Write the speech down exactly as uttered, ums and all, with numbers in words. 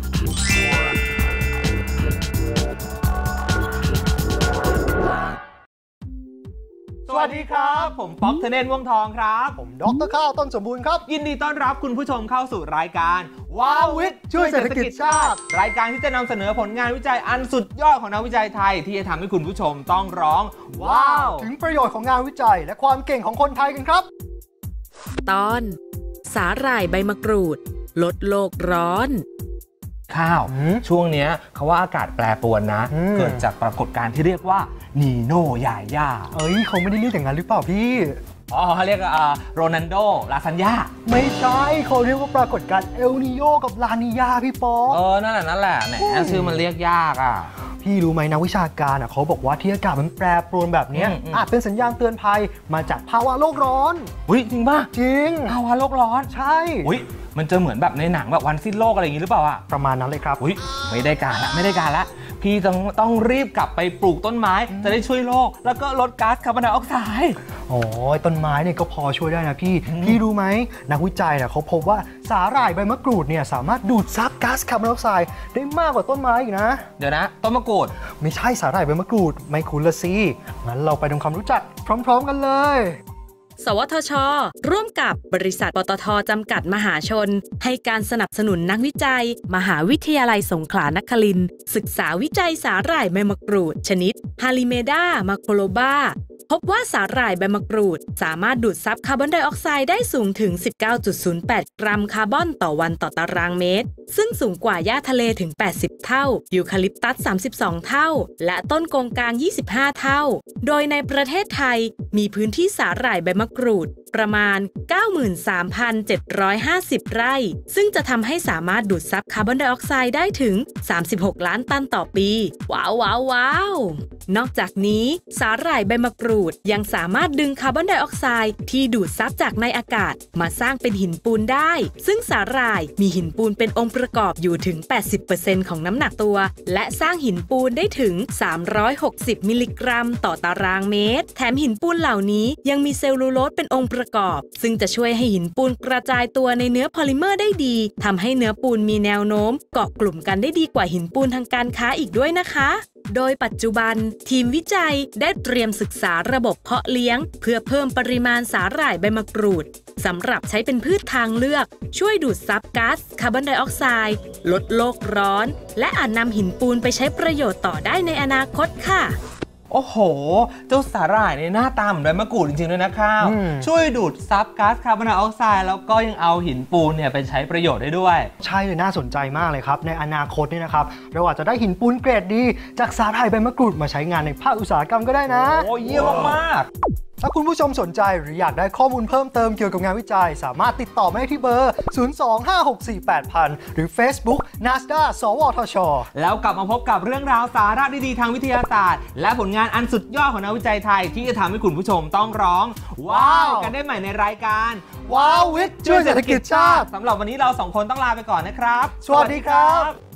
สวัสดีครับผมป๊อกธเนศ ม่วงทองครับผมดร.ข้าวต้นสมบูรณ์ครับยินดีต้อนรับคุณผู้ชมเข้าสู่รายการว้าววิทย์ช่วยเศรษฐกิจชาติรายการที่จะนำเสนอผลงานวิจัยอันสุดยอดของนักวิจัยไทยที่จะทำให้คุณผู้ชมต้องร้องว้าวถึงประโยชน์ของงานวิจัยและความเก่งของคนไทยกันครับตอนสาหร่ายใบมะกรูดลดโลกร้อนข้าวช่วงนี้เขาว่าอากาศแปรปรวนนะเกิดจากปรากฏการณ์ที่เรียกว่านีโน่ยาย่าเอ้ยเขาไม่ได้เรียกอย่างนั้นหรือเปล่าพี่อ๋อเขาเรียกอ่าโรนัลโดลาซานญ่าไม่ใช่เขาเรียกว่าปรากฏการณ์เอลนีโยกับลานีญาพี่ป๊อกเออนั่นแหละนั่นแหละแหมชื่อมันเรียกยากอ่ะพี่รู้ไหมนักวิชาการอ่ะเขาบอกว่าที่อากาศมันแปรปรวนแบบนี้อาจเป็นสัญญาณเตือนภัยมาจากภาวะโลกร้อนอุ้ยจริงป่ะจริงภาวะโลกร้อนใช่อุ้ยมันจะเหมือนแบบในหนังแบบวันสิ้นโลกอะไรอย่างนี้หรือเปล่าอ่ะประมาณนั้นเลยครับอุ้ยไม่ได้การละไม่ได้การละพี่ต้องต้องรีบกลับไปปลูกต้นไม้จะได้ช่วยโลกแล้วก็ลดก๊าซคาร์บอนไดออกไซด์โอ้ยต้นไม้เนี่ยก็พอช่วยได้นะพี่พี่รู้ไหมนักวิจัยเนี่ยเขาพบว่าสาหร่ายใบมะกรูดเนี่ยสามารถดูดซับก๊าซคาร์บอนไดออกไซด์ได้มากกว่าต้นไม้อีกนะเดี๋ยวนะต้นมะกรูดไม่ใช่สาหร่ายใบมะกรูดไม่คุ้นละสิงั้นเราไปทำความรู้จักพร้อมๆกันเลยสวทช.ร่วมกับบริษัทปตท.จำกัดมหาชนให้การสนับสนุนนักวิจัยมหาวิทยาลัยสงขลานครินทร์ศึกษาวิจัยสาหร่ายใบมะกรูดชนิดฮาลิเมดามาโคโลบาพบว่าสาหร่ายใบมะกรูดสามารถดูดซับคาร์บอนไดออกไซด์ได้สูงถึง สิบเก้าจุดศูนย์แปด กรัมคาร์บอนต่อวันต่อตารางเมตรซึ่งสูงกว่าหญ้าทะเลถึงแปดสิบเท่ายูคาลิปตัสสามสิบสองเท่าและต้นกงกางยี่สิบห้าเท่าโดยในประเทศไทยมีพื้นที่สาหร่ายใบมะกรูดประมาณ เก้าหมื่นสามพันเจ็ดร้อยห้าสิบ ไร่ซึ่งจะทำให้สามารถดูดซับคาร์บอนไดออกไซด์ได้ถึงสามสิบหกล้านตันต่อปีว้าวว้าวว้าวนอกจากนี้สาหร่ายใบมะกรูดยังสามารถดึงคาร์บอนไดออกไซด์ที่ดูดซับจากในอากาศมาสร้างเป็นหินปูนได้ซึ่งสาหร่ายมีหินปูนเป็นองค์ประกอบอยู่ถึง แปดสิบเปอร์เซ็นต์ ของน้ำหนักตัวและสร้างหินปูนได้ถึงสามร้อยหกสิบมิลลิกรัมต่อตารางเมตรแถมหินปูนเหล่านี้ยังมีเซลลูโลสเป็นองค์ประกอบซึ่งจะช่วยให้หินปูนกระจายตัวในเนื้อพอลิเมอร์ได้ดีทำให้เนื้อปูนมีแนวโน้มเกาะกลุ่มกันได้ดีกว่าหินปูนทางการค้าอีกด้วยนะคะโดยปัจจุบันทีมวิจัยได้เตรียมศึกษาระบบเพาะเลี้ยงเพื่อเพิ่มปริมาณสาหร่ายใบมะกรูดสำหรับใช้เป็นพืชทางเลือกช่วยดูดซับก๊าซคาร์บอนไดออกไซด์ลดโลกร้อนและอาจนำหินปูนไปใช้ประโยชน์ต่อได้ในอนาคตค่ะโอ้โหเจ้าสาหร่ายในหน้าตาเหมือนใบมะกรูดจริงๆด้วยนะข้าวช่วยดูดซับก๊าซคาร์บอนไดออกไซด์แล้วก็ยังเอาหินปูนเนี่ยไปใช้ประโยชน์ได้ด้วยใช่เลยน่าสนใจมากเลยครับในอนาคตนี่นะครับเราอาจจะได้หินปูนเกรดดีจากสาหร่ายใบมะกรูดมาใช้งานในภาคอุตสาหกรรมก็ได้นะโอ้เยี่ยมมากถ้าคุณผู้ชมสนใจหรืออยากได้ข้อมูลเพิ่มเติมเกี่ยวกับงานวิจัยสามารถติดต่อมาได้ที่เบอร์ ศูนย์ สอง ห้า หก สี่ แปด ศูนย์ ศูนย์ หรือ Facebook นา เอส ดี เอ สวทช. แล้วกลับมาพบกับเรื่องราวสาระดีๆทางวิทยาศาสตร์และผลงานอันสุดยอดของนักวิจัยไทยที่จะทำให้คุณผู้ชมต้องร้องว้าวกันได้ใหม่ในรายการว้าววิทย์ช่วยเศรษฐกิจชาติสำหรับวันนี้เราสองคนต้องลาไปก่อนนะครับสวัสดีครับ